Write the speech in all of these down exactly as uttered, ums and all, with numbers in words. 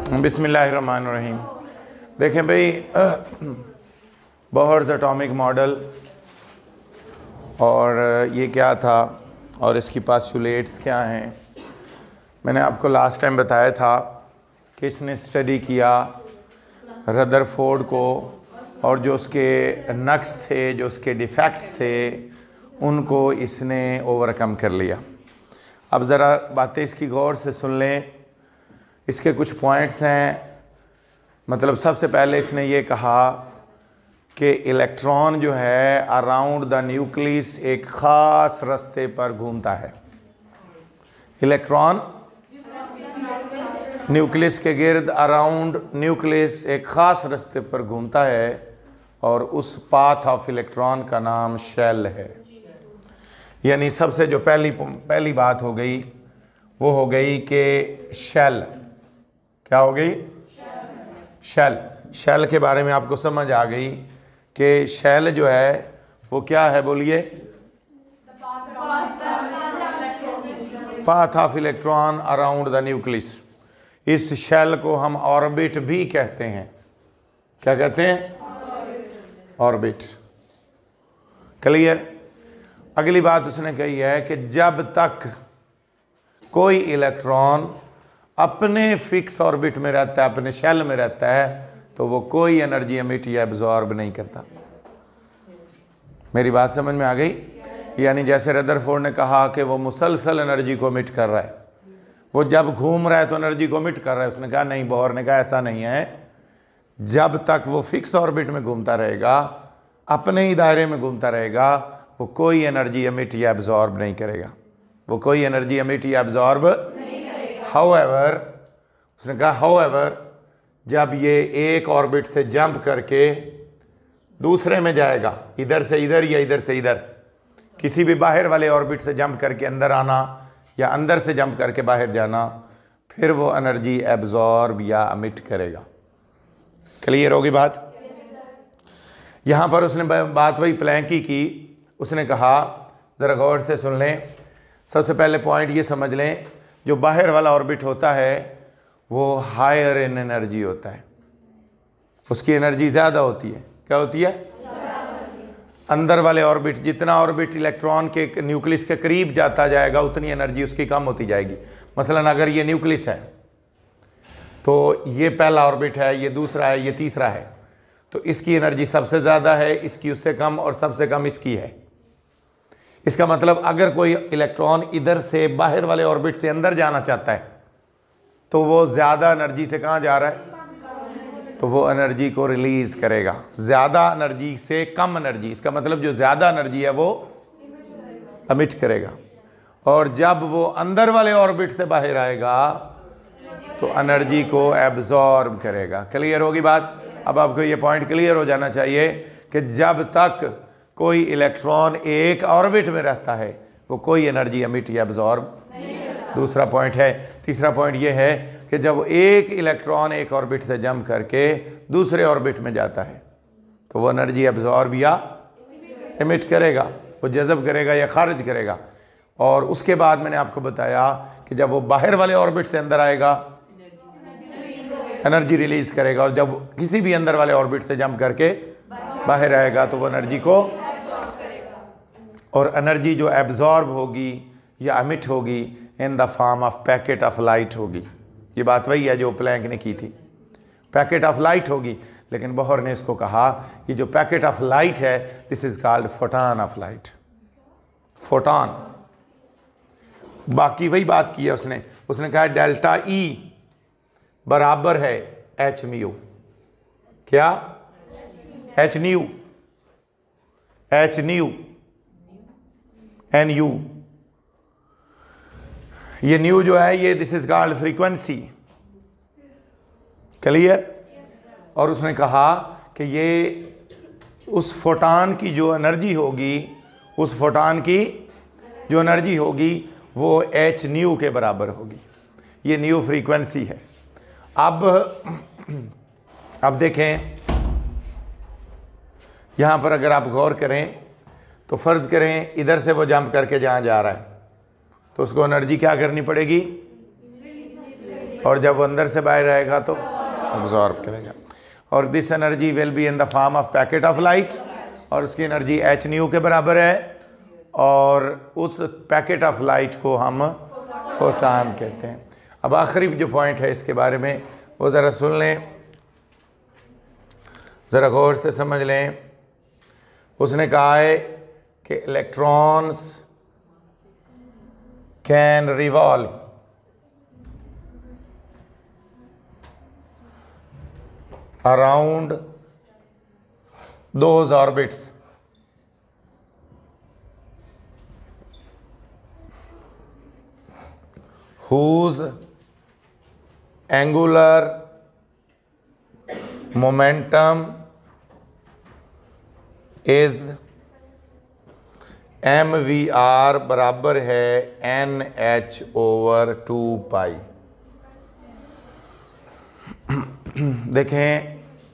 बिस्मिल्लाहिर्रहमानिर्रहीम। देखें भाई, बोहर्स एटॉमिक मॉडल और ये क्या था और इसकी पोस्टुलेट्स क्या हैं। मैंने आपको लास्ट टाइम बताया था कि इसने स्टडी किया रदरफोर्ड को और जो उसके नक्स थे, जो उसके डिफेक्ट्स थे, उनको इसने ओवरकम कर लिया। अब ज़रा बातें इसकी गौर से सुन लें। इसके कुछ पॉइंट्स हैं। मतलब सबसे पहले इसने ये कहा कि इलेक्ट्रॉन जो है अराउंड द न्यूक्लियस एक ख़ास रास्ते पर घूमता है। इलेक्ट्रॉन न्यूक्लियस के गिर्द अराउंड न्यूक्लियस एक ख़ास रास्ते पर घूमता है और उस पाथ ऑफ इलेक्ट्रॉन का नाम शेल है। यानी सबसे जो पहली पहली बात हो गई वो हो गई कि शेल क्या हो गई, शेल शेल के बारे में आपको समझ आ गई कि शेल जो है वो क्या है, बोलिए। Path of electron around the nucleus. इस शेल को हम ऑर्बिट भी कहते हैं। क्या कहते हैं? ऑर्बिट। क्लियर। अगली बात उसने कही है कि जब तक कोई इलेक्ट्रॉन अपने फिक्स ऑर्बिट में रहता है, अपने शेल में रहता है, तो वो कोई एनर्जी एमिट या एब्जॉर्ब नहीं करता। मेरी बात समझ में आ गई? यानी जैसे रदरफोर्ड ने कहा कि वो मुसलसल एनर्जी को एमिट कर रहा है, वो जब घूम रहा है तो एनर्जी को एमिट कर रहा है। उसने कहा नहीं, बोहर ने कहा ऐसा नहीं है। जब तक वो फिक्स ऑर्बिट में घूमता रहेगा, अपने ही दायरे में घूमता रहेगा, वो कोई एनर्जी एमिट या एब्जॉर्ब नहीं करेगा। वो कोई एनर्जी एमिट या एब्जॉर्ब नहीं करेगा। हाउएवर, उसने कहा हाउएवर, जब ये एक ऑर्बिट से जंप करके दूसरे में जाएगा, इधर से इधर या इधर से इधर, किसी भी बाहर वाले ऑर्बिट से जंप करके अंदर आना या अंदर से जंप करके बाहर जाना, फिर वो एनर्जी एब्जॉर्ब या एमिट करेगा। क्लियर होगी बात? यहाँ पर उसने बात वही प्लैंकी की। उसने कहा, ज़रा गौर से सुन लें। सबसे पहले पॉइंट ये समझ लें, जो बाहर वाला ऑर्बिट होता है वो हायर इन एनर्जी होता है, उसकी एनर्जी ज़्यादा होती है। क्या होती है? अंदर वाले ऑर्बिट, जितना ऑर्बिट इलेक्ट्रॉन के न्यूक्लियस के करीब जाता जाएगा उतनी एनर्जी उसकी कम होती जाएगी। मसलन अगर ये न्यूक्लियस है तो ये पहला ऑर्बिट है, ये दूसरा है, ये तीसरा है, तो इसकी एनर्जी सबसे ज़्यादा है, इसकी उससे कम और सबसे कम इसकी है। इसका मतलब अगर कोई इलेक्ट्रॉन इधर से बाहर वाले ऑर्बिट से अंदर जाना चाहता है तो वो ज़्यादा एनर्जी से कहाँ जा रहा है, तो वो एनर्जी को रिलीज़ करेगा। ज़्यादा एनर्जी से कम एनर्जी, इसका मतलब जो ज़्यादा एनर्जी है वो एमिट करेगा। और जब वो अंदर वाले ऑर्बिट से बाहर आएगा तो एनर्जी को एब्जॉर्ब करेगा। क्लियर होगी बात? अब आपको ये पॉइंट क्लियर हो जाना चाहिए कि जब तक कोई इलेक्ट्रॉन एक ऑर्बिट में रहता है वो कोई एनर्जी एमिट या एब्जॉर्ब। दूसरा पॉइंट है। तीसरा पॉइंट ये है कि जब एक इलेक्ट्रॉन एक ऑर्बिट से जंप करके दूसरे ऑर्बिट में जाता है तो वो एनर्जी एब्जॉर्ब या एमिट करेगा, वो जज़ब करेगा या खारिज करेगा। और उसके बाद मैंने आपको बताया कि जब वो बाहर वाले ऑर्बिट से अंदर आएगा एनर्जी रिलीज़ करेगा, और जब किसी भी अंदर वाले ऑर्बिट से जंप करके बाहर आएगा तो वो एनर्जी को, और एनर्जी जो एब्जॉर्ब होगी या एमिट होगी in the form of packet of light होगी। ये बात वही है जो प्लैंक ने की थी, पैकेट ऑफ लाइट होगी। लेकिन बोहर ने इसको कहा ये जो पैकेट ऑफ लाइट है, this is called photon of light. Photon. बाकी वही बात की है उसने। उसने कहा डेल्टा ई बराबर है एच म्यू। क्या? H nu, H nu, N U. ये न्यू जो है ये this is called frequency. Clear? और उसने कहा कि ये उस फोटॉन की जो एनर्जी होगी, उस फोटॉन की जो एनर्जी होगी वो एच न्यू के बराबर होगी। ये न्यू फ्रीक्वेंसी है। अब अब देखें यहाँ पर अगर आप गौर करें तो फ़र्ज़ करें इधर से वो जंप करके जहाँ जा रहा है तो उसको एनर्जी क्या करनी पड़ेगी, और जब वो अंदर से बाहर रहेगा तो अब्जॉर्ब करेगा। और this energy will be in the form of packet of light, और उसकी एनर्जी एच न्यू के बराबर है, और उस पैकेट ऑफ लाइट को हम फोटॉन कहते हैं। अब आखिरी जो पॉइंट है इसके बारे में वो ज़रा सुन लें, ज़रा गौर से समझ लें। उसने कहा है कि electrons can revolve around those orbits whose angular momentum is mvr बराबर है N H over two pi. देखें,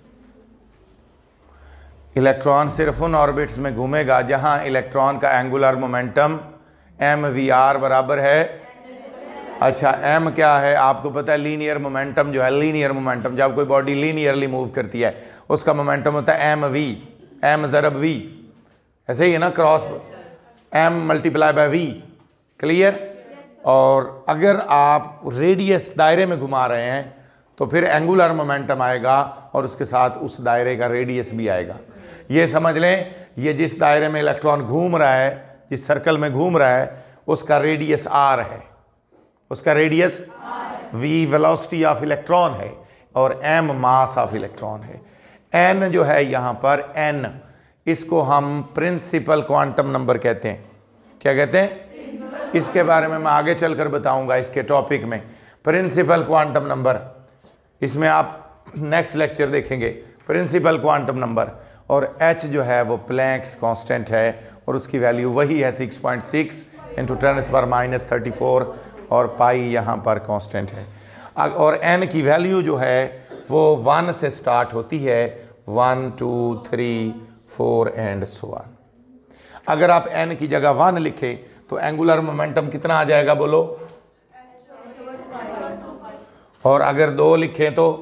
इलेक्ट्रॉन सिर्फ उन ऑर्बिट्स में घूमेगा जहां इलेक्ट्रॉन का angular momentum M V R बराबर है। अच्छा, एम क्या है आपको पता है? लीनियर मोमेंटम जो है, लीनियर मोमेंटम, जब कोई बॉडी लीनियरली मूव करती है उसका मोमेंटम होता है एम वी, एम ज़रब वी, ऐसे ही है ना, cross M multiply by V. Clear? और अगर आप रेडियस दायरे में घुमा रहे हैं तो फिर एंगुलर मोमेंटम आएगा और उसके साथ उस दायरे का रेडियस भी आएगा। ये समझ लें, ये जिस दायरे में इलेक्ट्रॉन घूम रहा है, जिस सर्कल में घूम रहा है, उसका रेडियस आर है, उसका radius V velocity of electron है, और एम मास ऑफ इलेक्ट्रॉन है। एन जो है यहाँ पर, एन, इसको हम प्रिंसिपल क्वांटम नंबर कहते हैं। क्या कहते हैं? इसके बारे में मैं आगे चलकर बताऊंगा इसके टॉपिक में। प्रिंसिपल क्वांटम नंबर, इसमें आप नेक्स्ट लेक्चर देखेंगे, प्रिंसिपल क्वांटम नंबर। और एच जो है वो प्लैंक्स कांस्टेंट है, और उसकी वैल्यू वही है six point six into ten पर माइनस थर्टी फोर, और पाई यहाँ पर कांस्टेंट है। और एन की वैल्यू जो है वो वन से स्टार्ट होती है, one two three four and so on. अगर आप एन की जगह वन लिखें तो एंगुलर मोमेंटम कितना आ जाएगा बोलो? और अगर दो लिखें तो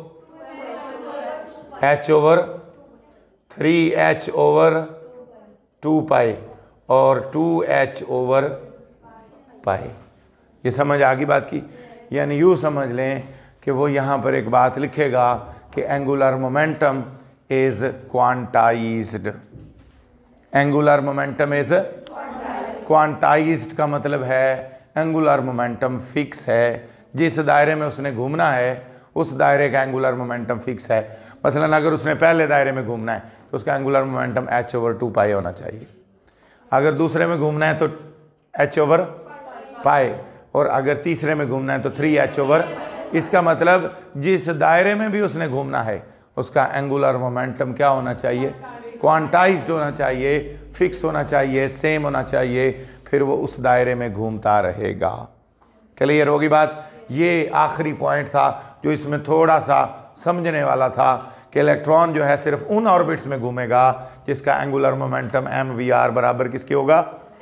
H over three H over two pi, और टू एच ओवर पाई। ये समझ आ गई बात की? यानी यूँ समझ लें कि वो यहाँ पर एक बात लिखेगा कि angular momentum is quantized. Angular momentum is quantized का मतलब है एंगुलर मोमेंटम फिक्स है। जिस दायरे में उसने घूमना है उस दायरे का एंगुलर मोमेंटम फिक्स है। मसलन अगर उसने पहले दायरे में घूमना है तो उसका angular momentum H over two pi होना चाहिए। अगर दूसरे में घूमना है तो एच ओवर पाई, और अगर तीसरे में घूमना है तो थ्री एच ओवर। इसका मतलब जिस दायरे में भी उसने घूमना है उसका एंगुलर मोमेंटम क्या होना चाहिए? क्वांटाइज्ड होना चाहिए, फिक्स होना चाहिए, सेम होना चाहिए, फिर वो उस दायरे में घूमता रहेगा। क्लियर होगी बात? ये आखिरी पॉइंट था जो इसमें थोड़ा सा समझने वाला था कि इलेक्ट्रॉन जो है सिर्फ उन ऑर्बिट्स में घूमेगा जिसका angular momentum M V R बराबर किसके होगा?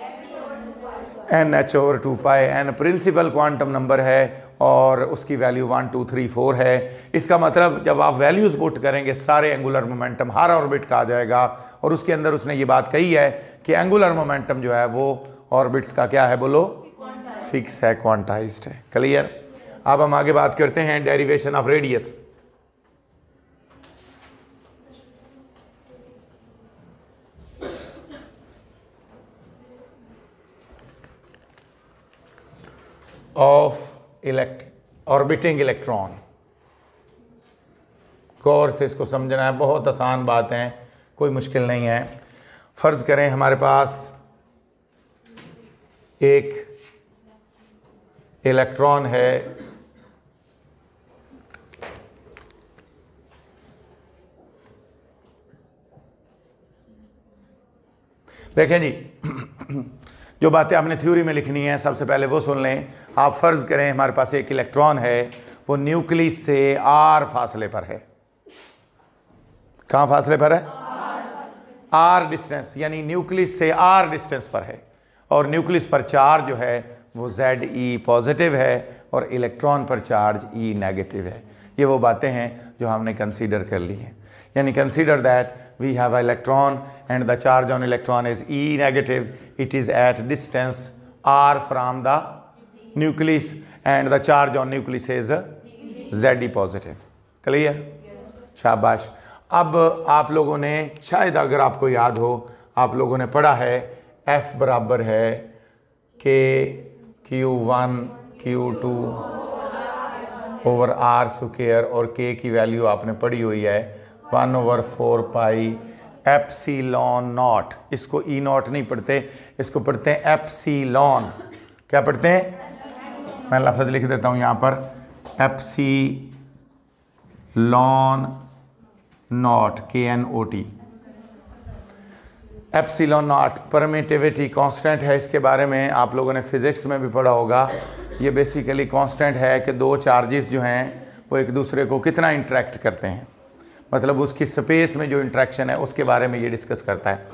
N H over two pi. N principal quantum number है और उसकी value one two three four है। इसका मतलब जब आप वैल्यूज़ पुट करेंगे सारे एंगुलर मोमेंटम हर ऑर्बिट का आ जाएगा, और उसके अंदर उसने ये बात कही है कि एंगुलर मोमेंटम जो है वो ऑर्बिट्स का क्या है बोलो? फिक्स है, क्वांटाइज्ड है। क्लियर? अब हम आगे बात करते हैं derivation of radius. Of elect orbiting electron. गौर से इसको समझना है, बहुत आसान बात है, कोई मुश्किल नहीं है। फ़र्ज़ करें हमारे पास एक इलेक्ट्रॉन है, देखें जी जो बातें आपने थ्योरी में लिखनी है सबसे पहले वो सुन लें। आप फ़र्ज़ करें हमारे पास एक इलेक्ट्रॉन है, वो न्यूक्लियस से आर फासले पर है। कहाँ फासले पर है? आर डिस्टेंस, यानी न्यूक्लियस से आर डिस्टेंस पर है, और न्यूक्लियस पर चार्ज जो है वो जेड ई पॉजिटिव है और इलेक्ट्रॉन पर चार्ज ई नेगेटिव है। ये वो बातें हैं जो हमने कंसीडर कर ली हैं। यानी consider that we have a electron and the charge on electron is E negative, it is at distance R from the nucleus and the charge on nucleus is Z E positive. Clear? शाबाश। अब आप लोगों ने शायद, अगर आपको याद हो, आप लोगों ने पढ़ा है F बराबर है K Q one Q two over R square, और K की वैल्यू आपने पढ़ी हुई है one over four pi epsilon naught. इसको ई नॉट नहीं पढ़ते, इसको पढ़ते हैं एप्सिलॉन। क्या पढ़ते हैं? मैं लफ्ज़ लिख देता हूँ यहाँ पर, epsilon naught, K N O T. Epsilon naught permittivity constant है। इसके बारे में आप लोगों ने फिज़िक्स में भी पढ़ा होगा। ये बेसिकली कांस्टेंट है कि दो चार्जेस जो हैं वो एक दूसरे को कितना इंटरेक्ट करते हैं, मतलब उसकी स्पेस में जो इंटरेक्शन है उसके बारे में ये डिस्कस करता है।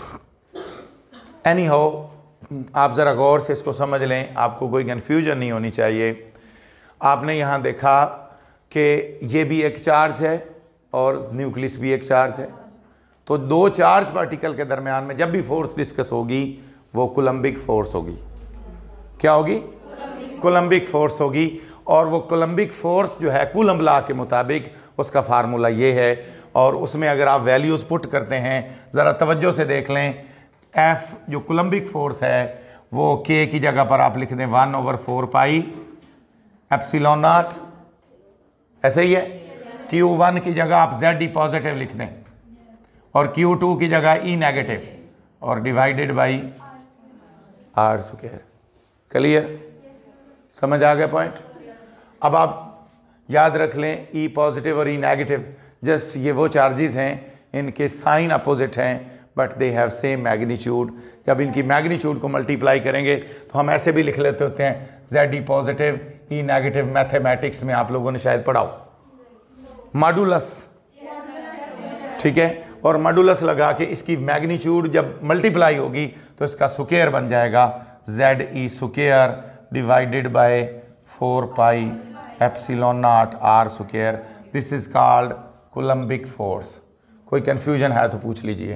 एनी हाउ, आप ज़रा गौर से इसको समझ लें, आपको कोई कन्फ्यूजन नहीं होनी चाहिए। आपने यहाँ देखा कि ये भी एक चार्ज है और न्यूक्लियस भी एक चार्ज है, तो दो चार्ज पार्टिकल के दरमियान में जब भी फोर्स डिस्कस होगी वो कूलम्बिक फोर्स होगी। क्या होगी? कूलम्बिक फोर्स होगी। और वो कूलम्बिक फोर्स जो है कूलम्ब लॉ के मुताबिक उसका फार्मूला ये है, और उसमें अगर आप वैल्यूज़ पुट करते हैं, ज़रा तवज्जो से देख लें, F जो कूलम्बिक फोर्स है वो K की जगह पर आप लिख दें one over four pi epsilon naught, ऐसे ही है। क्यू वन की जगह आप जेड ई पॉजिटिव लिख दें और क्यू टू की जगह ई नेगेटिव, और divided by R square. Clear? समझ आ गया पॉइंट? अब आप याद रख लें, ई पॉजिटिव और ई नेगेटिव जस्ट ये वो चार्जेस हैं, इनके साइन अपोजिट हैं but they have same magnitude. जब इनकी मैग्नीट्यूड को मल्टीप्लाई करेंगे तो हम ऐसे भी लिख लेते होते हैं, Z E positive E negative. Mathematics में आप लोगों ने शायद पढ़ा हो मॉडुलस, ठीक है, और मॉडुलस लगा के इसकी मैग्नीट्यूड जब मल्टीप्लाई होगी तो इसका स्क्वायर बन जाएगा Z E square divided by four pi epsilon naught R square. This is called coulombic force. कोई कंफ्यूजन है तो पूछ लीजिए।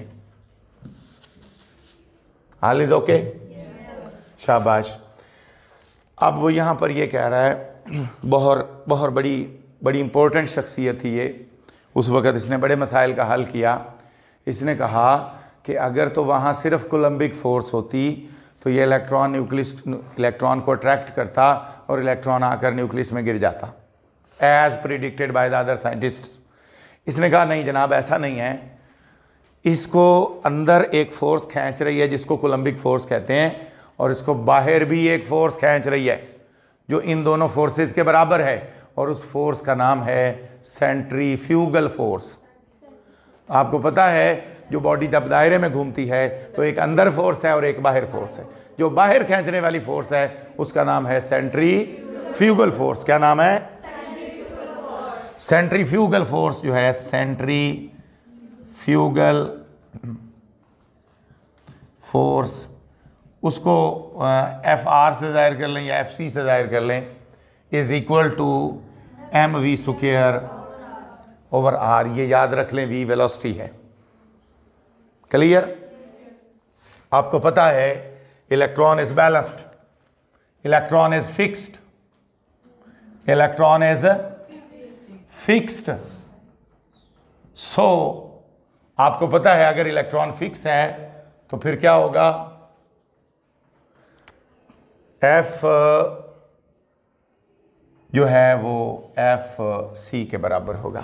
All is okay? शाबाश। अब वो यहाँ पर ये कह रहा है, बहुत बहुत बड़ी बड़ी इंपॉर्टेंट शख्सियत थी ये, उस वक़्त इसने बड़े मसाइल का हल किया। इसने कहा कि अगर तो वहाँ सिर्फ कूलम्बिक फोर्स होती तो ये इलेक्ट्रॉन न्यूक्लियस इलेक्ट्रॉन को अट्रैक्ट करता और इलेक्ट्रॉन आकर न्यूक्लियस में गिर जाता, as predicted by the other scientists. इसने कहा नहीं जनाब, ऐसा नहीं है, इसको अंदर एक फोर्स खींच रही है जिसको कूलम्बिक फोर्स कहते हैं, और इसको बाहर भी एक फोर्स खींच रही है जो इन दोनों फोर्सेस के बराबर है, और उस फोर्स का नाम है सेंट्रीफ्यूगल फोर्स। आपको पता है जो बॉडी जब दायरे में घूमती है तो एक अंदर फोर्स है और एक बाहर फोर्स है। जो बाहर खींचने वाली फोर्स है उसका नाम है सेंट्रीफ्यूगल फोर्स। क्या नाम है? सेंट्रीफ्यूगल फोर्स जो है, सेंट्रीफ्यूगल फोर्स, उसको एफ आर से जाहिर कर लें या एफ सी से जाहिर कर लें, is equal to M V square over R. ये याद रख लें, वी वेलोसिटी है। क्लियर? आपको पता है electron is balanced, electron is fixed, electron is fixed. So आपको पता है अगर इलेक्ट्रॉन फिक्स है तो फिर क्या होगा? एफ जो है वो एफ सी के बराबर होगा।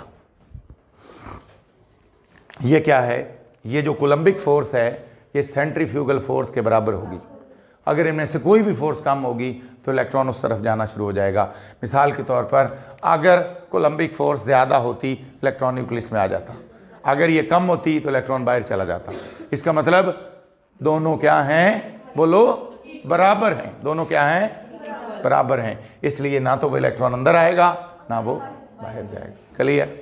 ये क्या है? ये जो कूलम्बिक फोर्स है ये सेंट्रीफ्यूगल फोर्स के बराबर होगी। अगर इनमें से कोई भी फोर्स कम होगी तो इलेक्ट्रॉन उस तरफ जाना शुरू हो जाएगा। मिसाल के तौर पर अगर कूलम्बिक फोर्स ज़्यादा होती इलेक्ट्रॉन न्यूक्लियस में आ जाता, अगर ये कम होती तो इलेक्ट्रॉन बाहर चला जाता। इसका मतलब दोनों क्या हैं? बोलो, बराबर हैं। दोनों क्या हैं? बराबर हैं। इसलिए ना तो वो इलेक्ट्रॉन अंदर आएगा ना वो बाहर जाएगा। क्लियर?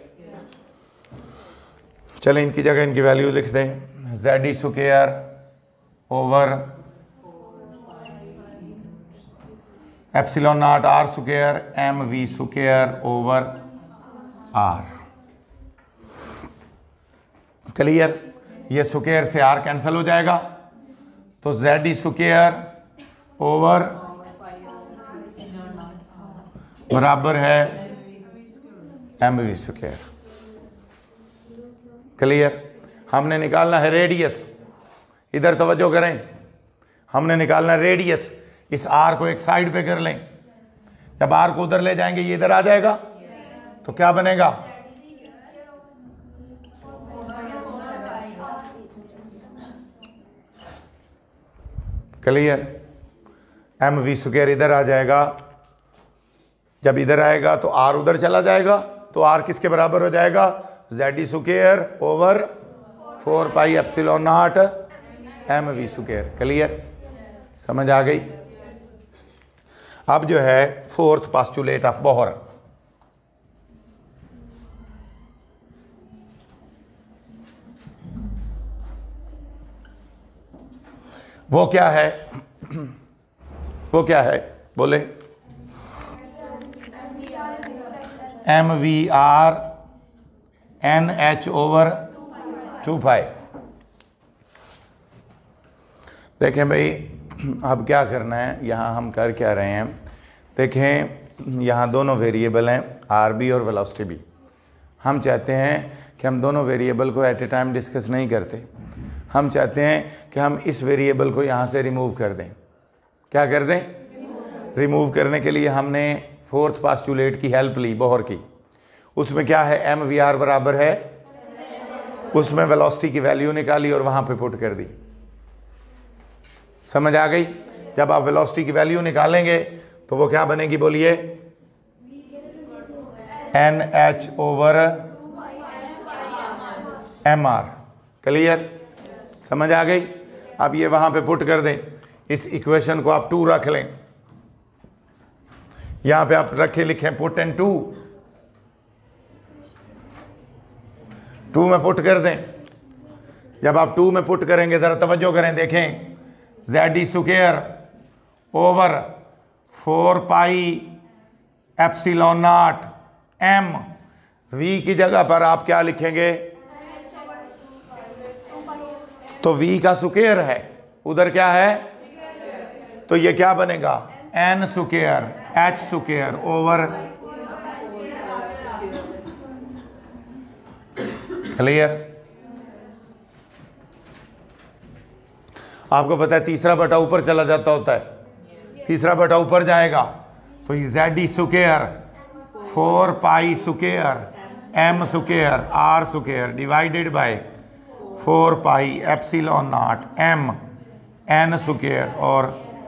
चलें इनकी जगह इनकी वैल्यू लिख दें, Z E square over epsilon naught R square M V square over R. Clear? ये स्क्वायर से आर कैंसिल हो जाएगा, तो जेड ई स्क्वायर ओवर बराबर है एम वी स्क्वायर। क्लियर? हमने निकालना है रेडियस, इधर तवज्जो करें, हमने निकालना है रेडियस। इस आर को एक साइड पे कर लें, जब आर को उधर ले जाएंगे ये इधर आ जाएगा, तो क्या बनेगा? क्लियर? एम वी स्क्वायर इधर आ जाएगा, जब इधर आएगा तो आर उधर चला जाएगा, तो आर किसके बराबर हो जाएगा? Z E square over four pi epsilon naught M V square. Clear? समझ आ गई? अब जो है फोर्थ पोस्टुलेट ऑफ बोहर, वो क्या है? वो क्या है बोले? M V R N H over two pi. देखें भाई, अब क्या करना है, यहाँ हम कर क्या रहे हैं? देखें, यहाँ दोनों वेरिएबल हैं, आर बी और वेलोसिटी भी। हम चाहते हैं कि हम दोनों वेरिएबल को एट ए टाइम डिस्कस नहीं करते, हम चाहते हैं कि हम इस वेरिएबल को यहाँ से रिमूव कर दें। क्या कर दें? रिमूव करने के लिए हमने फोर्थ पोस्टुलेट की हेल्प ली, बोहर की। उसमें क्या है? एम वी आर बराबर है, उसमें वेलोसिटी की वैल्यू निकाली और वहाँ पे पुट कर दी। समझ आ गई? जब आप वेलोसिटी की वैल्यू निकालेंगे तो वो क्या बनेगी बोलिए? N H over M R. Clear? समझ आ गई? अब ये वहां पे पुट कर दें, इस इक्वेशन को आप टू रख लें, यहां पे आप रखे लिखें पुट एंड टू, टू में पुट कर दें। जब आप टू में पुट करेंगे, जरा तवज्जो करें, देखें, Z E square over four pi epsilon naught M, V की जगह पर आप क्या लिखेंगे? तो v का स्क्वायर है, उधर क्या है? तो ये क्या बनेगा? N square H square over. Clear? आपको पता है तीसरा बटा ऊपर चला जाता होता है, तीसरा बटा ऊपर जाएगा तो ये Z E square four pi square M square R square divided by four pi epsilon naught M N square. और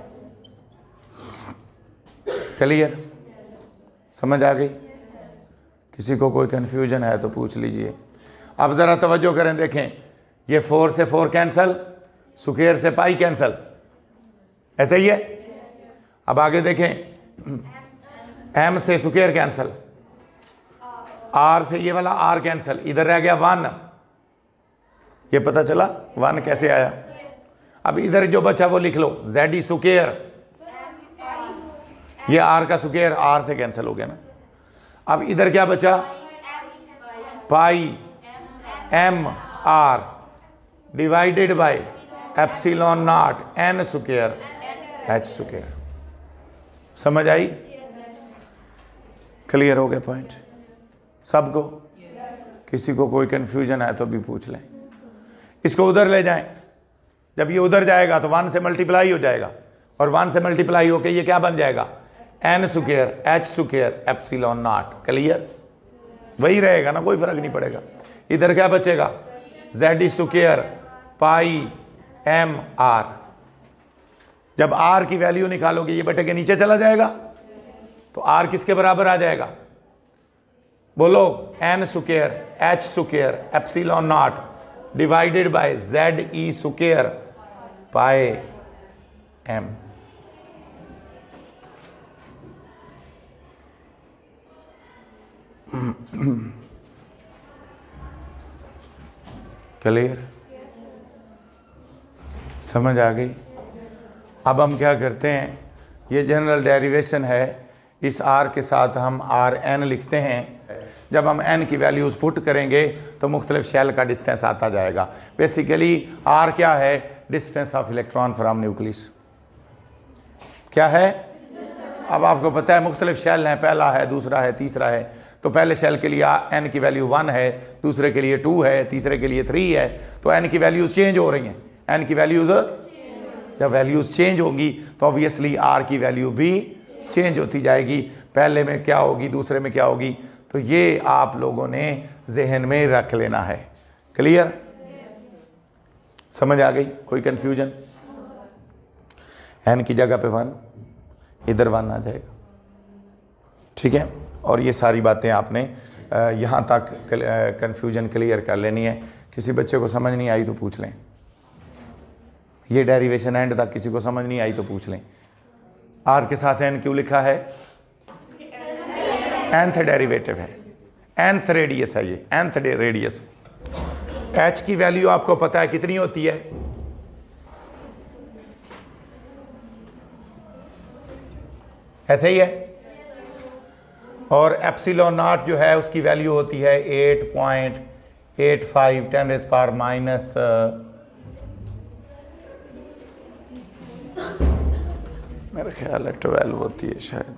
क्लियर? समझ आ गई? किसी को कोई कंफ्यूजन है तो पूछ लीजिए। अब ज़रा तवज्जो करें, देखें, ये फोर से फोर कैंसल, स्क्वायर से पाई कैंसल, ऐसे ही है। अब आगे देखें, एम से स्क्वायर कैंसल, आर से ये वाला आर कैंसल, इधर रह गया वन। ये पता चला वन कैसे आया? अब इधर जो बचा वो लिख लो, जेड ई स्क्वायर, ये आर का स्क्वायर आर से कैंसिल हो गया ना। अब इधर क्या बचा? Pi M R divided by epsilon naught N square H square. समझ आई? क्लियर हो गया पॉइंट सबको? किसी को कोई कंफ्यूजन है तो भी पूछ लें। इसको उधर ले जाएं, जब ये उधर जाएगा तो वन से मल्टीप्लाई हो जाएगा, और वन से मल्टीप्लाई होके ये क्या बन जाएगा? N square H square epsilon naught. Clear? वही रहेगा ना, कोई फर्क नहीं पड़ेगा। इधर क्या बचेगा? Z E square pi M R. जब आर की वैल्यू निकालोगे ये बटे के नीचे चला जाएगा, तो आर किसके बराबर आ जाएगा? बोलो, N square H square epsilon naught divided by Z E square pi M. Clear? समझ आ गई? अब हम क्या करते हैं, ये जनरल डेरिवेशन है। इस आर के साथ हम आर एन लिखते हैं। जब हम एन की वैल्यूज़ पुट करेंगे तो मुख्तलिफ शेल का डिस्टेंस आता जाएगा। बेसिकली आर क्या है? Distance of electron from nucleus. क्या है? अब आपको पता है मुख्तलिफ शेल हैं, पहला है, दूसरा है, तीसरा है। तो पहले शेल के लिए एन की वैल्यू वन है, दूसरे के लिए टू है, तीसरे के लिए थ्री है। तो एन की वैल्यूज़ चेंज हो रही हैं। एन की वैल्यूज़ जब वैल्यूज़ चेंज होंगी तो ऑब्वियसली आर की वैल्यू भी चेंज होती जाएगी। पहले में क्या होगी, दूसरे में क्या होगी। तो ये आप लोगों ने जहन में रख लेना है। क्लियर? समझ आ गई? कोई कंफ्यूजन? एन की जगह पे वन, इधर वन आ जाएगा। ठीक है? और ये सारी बातें आपने यहाँ तक कंफ्यूजन क्लियर कर लेनी है। किसी बच्चे को समझ नहीं आई तो पूछ लें। ये डेरिवेशन एंड तक किसी को समझ नहीं आई तो पूछ लें। आर के साथ एन क्यों लिखा है? एंथ डेरिवेटिव है, एंथ रेडियस है ये, एंथ रेडियस। एच की वैल्यू आपको पता है कितनी होती है? ऐसे ही है। और एप्सिलॉन नॉट जो है उसकी वैल्यू होती है eight point eight five ten raise power minus मेरा ख्याल है ट्वेल्व होती है शायद।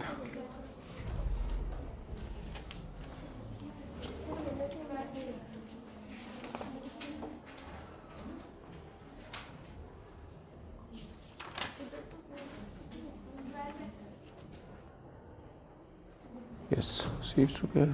Yes, C square.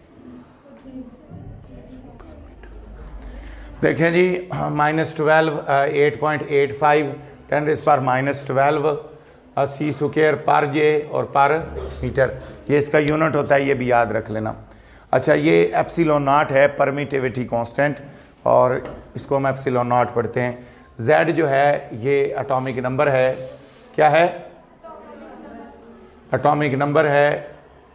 देखें जी, minus twelve eight point eight five ten raise power minus twelve C square पर जे और पर मीटर, ये इसका यूनिट होता है, ये भी याद रख लेना। अच्छा, ये एप्सिलॉन नॉट है, परमिटिविटी कांस्टेंट, और इसको हम एप्सिलॉन नॉट पढ़ते हैं। जेड जो है ये एटॉमिक नंबर है। क्या है? एटॉमिक नंबर है।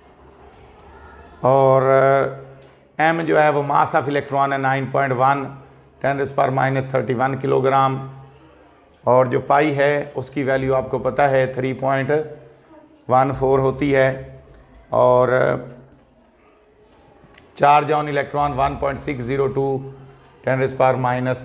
और एम जो है वो मास ऑफ इलेक्ट्रॉन है nine point one ten raise power minus thirty one kilogram. और जो पाई है उसकी वैल्यू आपको पता है थ्री पॉइंट वन फोर होती है। और charge on electron one point six zero two ten raise power minus.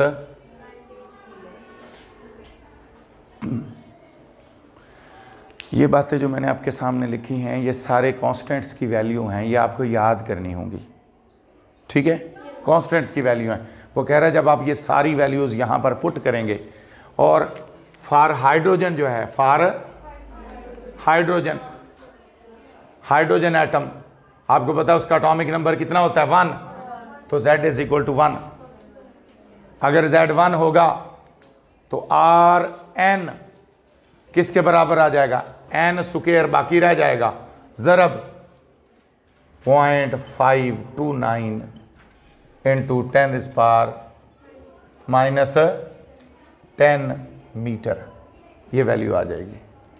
ये बातें जो मैंने आपके सामने लिखी हैं ये सारे कांस्टेंट्स की वैल्यू हैं, ये आपको याद करनी होंगी। ठीक है? कांस्टेंट्स की वैल्यू हैं। वो कह रहा है जब आप ये सारी वैल्यूज़ यहाँ पर पुट करेंगे, और फॉर हाइड्रोजन जो है, फॉर हाइड्रोजन हाइड्रोजन एटम आपको पता है उसका एटॉमिक नंबर कितना होता है? वन। तो Z is equal to one. अगर Z वन होगा तो आर एन किसके बराबर आ जाएगा? एन स्क्वायर बाकी रह जाएगा, ज़रब point five two nine into ten raise power minus ten metre, ये वैल्यू आ जाएगी।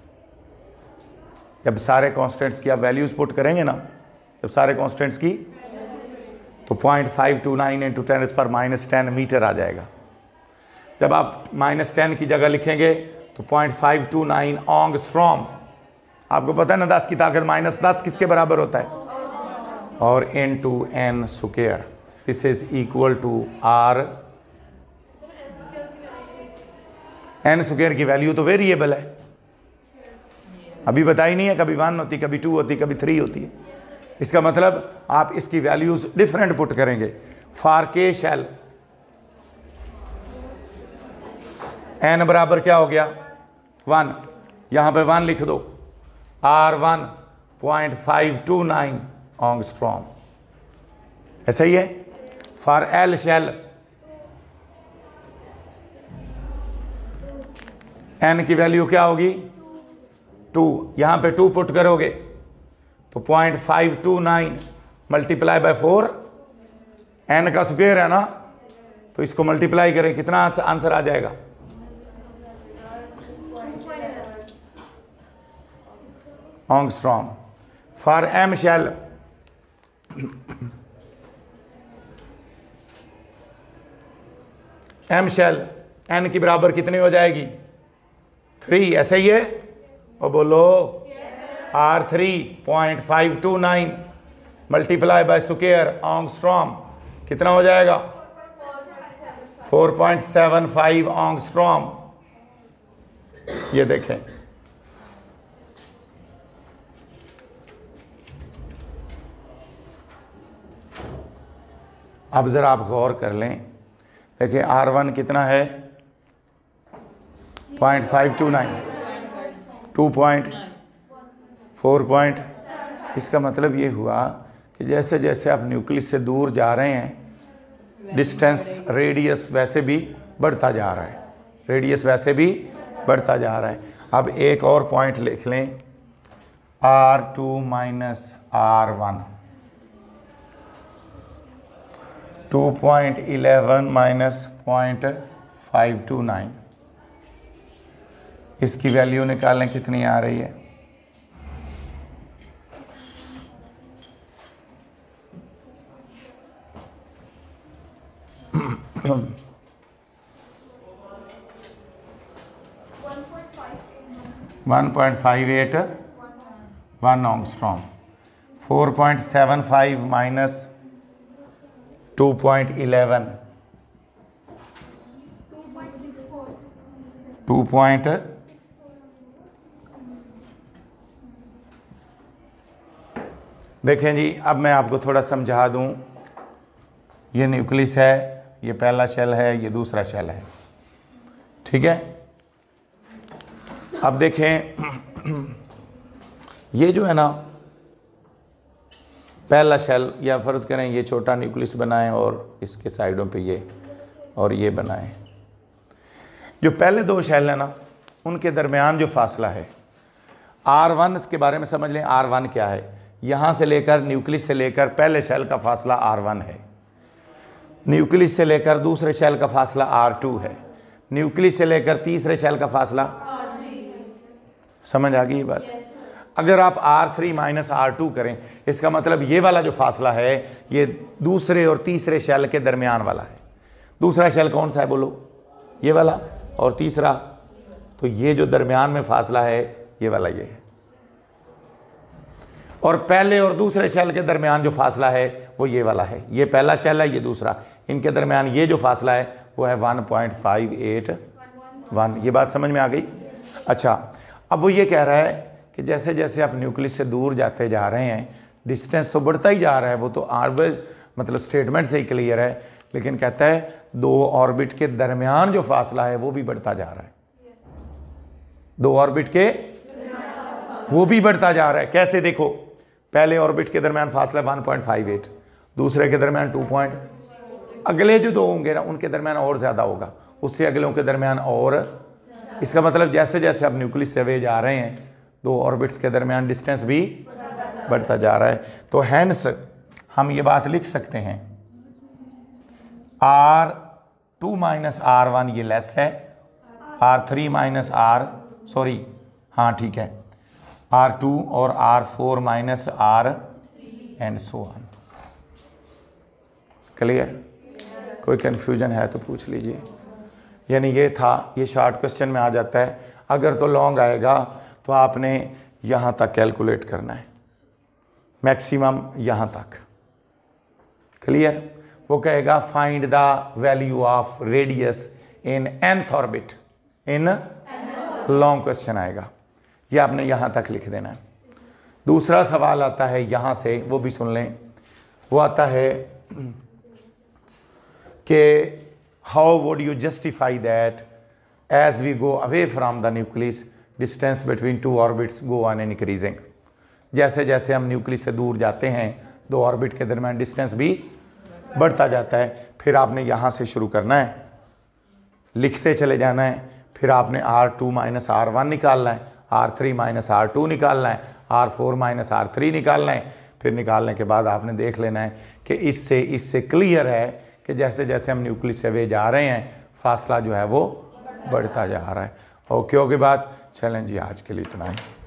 जब सारे कांस्टेंट्स की आप वैल्यूज़ पुट करेंगे ना, जब सारे कांस्टेंट्स की, तो point five two nine into ten raise power minus ten metre आ जाएगा। जब आप माइनस टेन की जगह लिखेंगे तो point five two nine angstrom, आपको पता है ना दस की ताकत माइनस दस किसके बराबर होता है? और into n square, this is equal to r n square की वैल्यू तो वेरिएबल है, अभी बताई नहीं है, कभी वन होती, कभी टू होती, कभी थ्री होती है। इसका मतलब आप इसकी वैल्यूज डिफरेंट पुट करेंगे। फॉर के शेल एन बराबर क्या हो गया? वन। यहां पे वन लिख दो। R one point five two nine angstrom, ऐसा ही है। फॉर एल शेल एन की वैल्यू क्या होगी? टू। यहां पे टू पुट करोगे तो point five two nine multiply by four, n का स्क्वायर है ना, तो इसको मल्टीप्लाई करें, कितना आंसर आ जाएगा? Angstrom. For M shell M shell n की बराबर कितनी हो जाएगी? थ्री, ऐसे ही है। और बोलो r three point five two nine multiply by square angstrom कितना हो जाएगा? Four point seven five angstrom. ये देखें, अब जरा आप गौर कर लें। देखिए आर वन कितना है? Point five two nine, two point four point. इसका मतलब ये हुआ कि जैसे जैसे आप न्यूक्लियस से दूर जा रहे हैं डिस्टेंस रेडियस वैसे भी बढ़ता जा रहा है, रेडियस वैसे भी बढ़ता जा रहा है। अब एक और पॉइंट लिख लें, r two minus r one, two point eleven minus point five two nine. इसकी वैल्यू निकालें कितनी आ रही है? One point five eight one angstrom. Four point seven five minus two point eleven, two point देखें जी, अब मैं आपको थोड़ा समझा दूं। ये न्यूक्लियस है, ये पहला शेल है, ये दूसरा शेल है, ठीक है। अब देखें ये जो है ना पहला शेल, या फ़र्ज़ करें ये छोटा न्यूक्लियस बनाएं और इसके साइडों पे ये और ये बनाएं। जो पहले दो शेल है ना उनके दरमियान जो फासला है आर वन, इसके बारे में समझ लें। आर वन क्या है? यहाँ से लेकर न्यूक्लियस से लेकर पहले शेल का फासला आर वन है, न्यूक्लियस से लेकर दूसरे शेल का फासला आर टू है, न्यूक्लियस से लेकर तीसरे शेल का फासला, समझ आ गई ये बात? अगर आप r three minus r two करें, इसका मतलब ये वाला जो फासला है ये दूसरे और तीसरे शेल के दरमियान वाला है। दूसरा शेल कौन सा है बोलो? ये वाला। और तीसरा, तो ये जो दरमियान में फासला है ये वाला ये है। और पहले और दूसरे शेल के दरमियान जो फासला है वो ये वाला है। ये पहला शेल है, ये दूसरा, इनके दरमियान ये जो फासला है वो है one point five eight one. ये बात समझ में आ गई? अच्छा, अब वो ये कह रहा है कि जैसे जैसे आप न्यूक्लियस से दूर जाते जा रहे हैं डिस्टेंस तो बढ़ता ही जा रहा है। वो तो आर्बिट मतलब स्टेटमेंट से ही क्लियर है, लेकिन कहता है दो ऑर्बिट के दरमियान जो फासला है वो भी बढ़ता जा रहा है। दो ऑर्बिट के वो भी बढ़ता जा रहा है। कैसे? देखो, पहले ऑर्बिट के दरमियान फासला वन पॉइंट फाइव एट, दूसरे के दरमियान टू पॉइंट, अगले जो दो होंगे ना उनके दरमियान और ज़्यादा होगा, उससे अगलों के दरमियान और। इसका मतलब जैसे जैसे आप न्यूक्लियस से अवे जा रहे हैं दो ऑर्बिट्स के दरमियान डिस्टेंस भी बढ़ता जा रहा है। तो हैंस हम ये बात लिख सकते हैं r two minus r one ये लेस है, r three minus r sorry हाँ ठीक है आर टू और r four minus r and so on. Clear? कोई कन्फ्यूजन है तो पूछ लीजिए। यानी ये था, ये शॉर्ट क्वेश्चन में आ जाता है। अगर तो लॉन्ग आएगा तो आपने यहाँ तक कैलकुलेट करना है, मैक्सिमम यहाँ तक। क्लियर? वो कहेगा find the value of radius in nth orbit, in long question आएगा, ये आपने यहाँ तक लिख देना है। दूसरा सवाल आता है यहाँ से, वो भी सुन लें। वो आता है कि how would you justify that as we go away from the nucleus distance between two orbits go on an increasing. जैसे जैसे हम न्यूक्लियस से दूर जाते हैं दो ऑर्बिट के दरमियान डिस्टेंस भी बढ़ता जाता है। फिर आपने यहाँ से शुरू करना है, लिखते चले जाना है। फिर आपने r two minus r one निकालना है, r three minus r two निकालना है, r four minus r three निकालना है। फिर निकालने के बाद आपने देख लेना है कि इससे इससे क्लियर है कि जैसे जैसे हम न्यूक्लियस से वे जा रहे हैं फासला जो है वो बढ़ता जा रहा है। ओके ओके बात, चलें जी आज के लिए इतना ही।